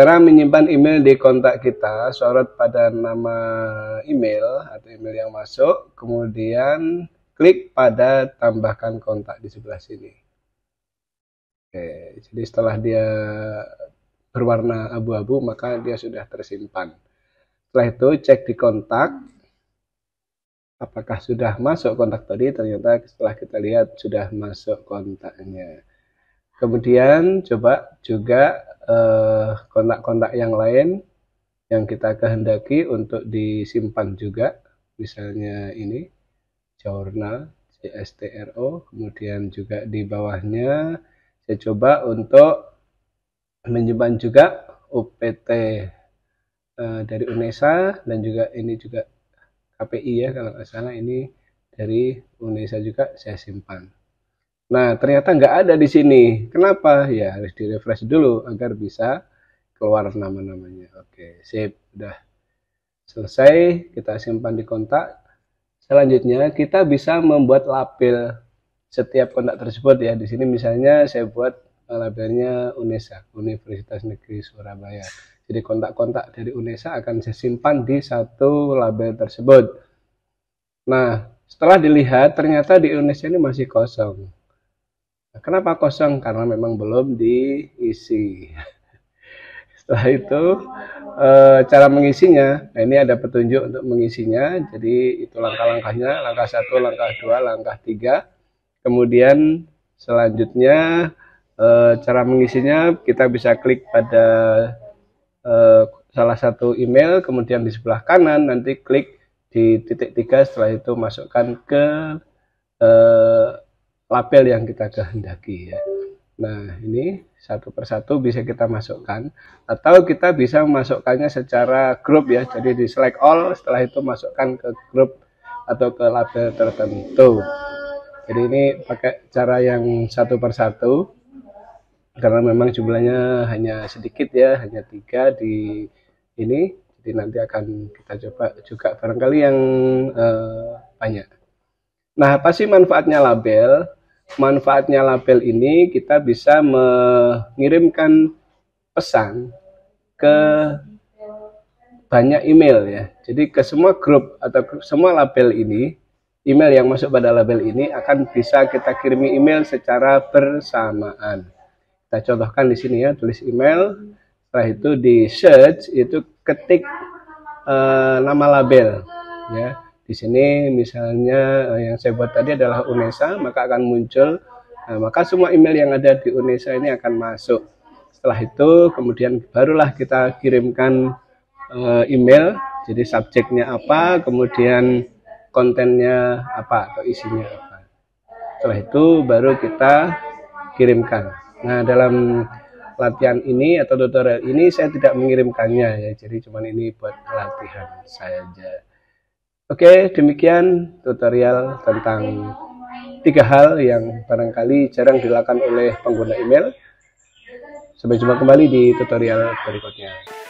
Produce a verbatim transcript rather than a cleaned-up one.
Cara menyimpan email di kontak kita, sorot pada nama email atau email yang masuk, kemudian klik pada tambahkan kontak di sebelah sini. Oke, jadi setelah dia berwarna abu-abu, maka dia sudah tersimpan. Setelah itu cek di kontak, apakah sudah masuk kontak tadi. Ternyata setelah kita lihat sudah masuk kontaknya. Kemudian coba juga kontak-kontak eh, yang lain yang kita kehendaki untuk disimpan juga, misalnya ini jurnal C S T R O. Kemudian juga di bawahnya saya coba untuk menyimpan juga U P T eh, dari UNESA, dan juga ini juga K P I ya kalau nggak salah, ini dari UNESA juga saya simpan. Nah, ternyata nggak ada di sini. Kenapa? Ya, harus di-refresh dulu agar bisa keluar nama-namanya. Oke, sip. Udah selesai, kita simpan di kontak. Selanjutnya, kita bisa membuat label setiap kontak tersebut ya. Di sini misalnya saya buat labelnya UNESA, Universitas Negeri Surabaya. Jadi kontak-kontak dari UNESA akan saya simpan di satu label tersebut. Nah, setelah dilihat, ternyata di UNESA ini masih kosong. Kenapa kosong? Karena memang belum diisi. Setelah itu cara mengisinya, nah ini ada petunjuk untuk mengisinya. Jadi itu langkah-langkahnya, langkah satu, langkah dua, langkah tiga. Kemudian selanjutnya cara mengisinya kita bisa klik pada salah satu email, kemudian di sebelah kanan nanti klik di titik tiga. Setelah itu masukkan ke label yang kita kehendaki ya. Nah, ini satu persatu bisa kita masukkan, atau kita bisa memasukkannya secara grup ya. Jadi di select all, setelah itu masukkan ke grup atau ke label tertentu. Jadi ini pakai cara yang satu persatu, karena memang jumlahnya hanya sedikit ya, hanya tiga di ini. Jadi nanti akan kita coba juga barangkali yang eh, banyak. Nah, apa sih manfaatnya label? Manfaatnya label ini kita bisa mengirimkan pesan ke banyak email ya. Jadi ke semua grup atau semua label ini, email yang masuk pada label ini akan bisa kita kirimi email secara bersamaan. Kita contohkan di sini ya, tulis email, setelah itu di search, itu ketik uh, nama label ya. Di sini misalnya yang saya buat tadi adalah UNESA, maka akan muncul, nah, maka semua email yang ada di UNESA ini akan masuk. Setelah itu kemudian barulah kita kirimkan uh, email, jadi subjeknya apa, kemudian kontennya apa atau isinya apa. Setelah itu baru kita kirimkan. Nah, dalam latihan ini atau tutorial ini saya tidak mengirimkannya ya, jadi cuman ini buat latihan saja. Oke, demikian tutorial tentang tiga hal yang barangkali jarang dilakukan oleh pengguna email. Sampai jumpa kembali di tutorial berikutnya.